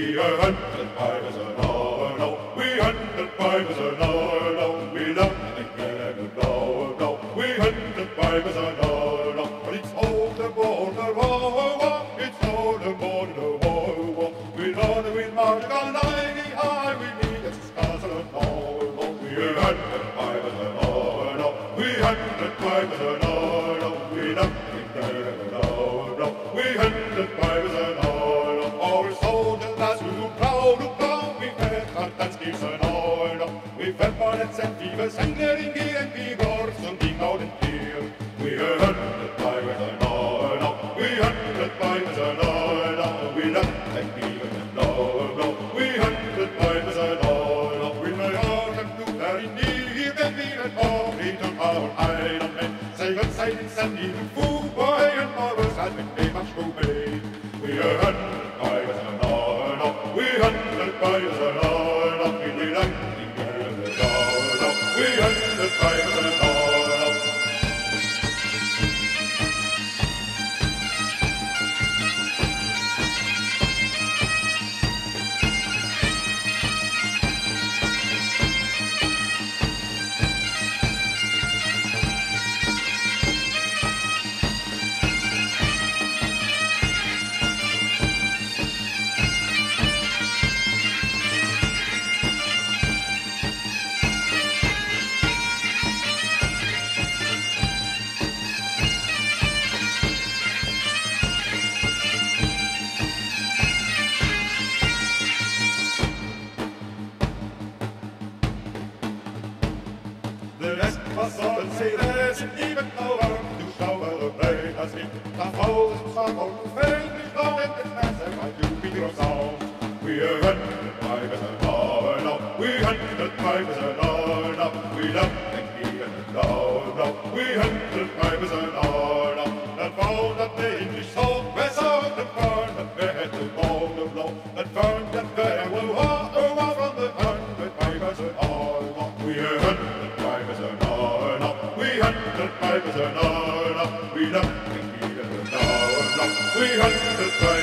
We are 105 as an no. We 105 as an no. We love the game, no. We 105 as an no. But it's all the border, it's all the border, we run, we march, on high, we need a castle, no. We are 105 as an no. We 105 as an no. We love the game, no. We 105 as an no. Our soldiers, lads who proud, we fed our danskis and all. We fed bonnets and fevers, hanging and vigor, something out in here. We 105 as an no. We 105 as an no. We love and fever and no. We 105 as an no. We may all have to very near the beer and return our island men. Say good silence and even food, boy, and mothers has been very much obeyed. We 105 as an no. We 105 as an no. We like the girl, no. We 105 as an no. We love the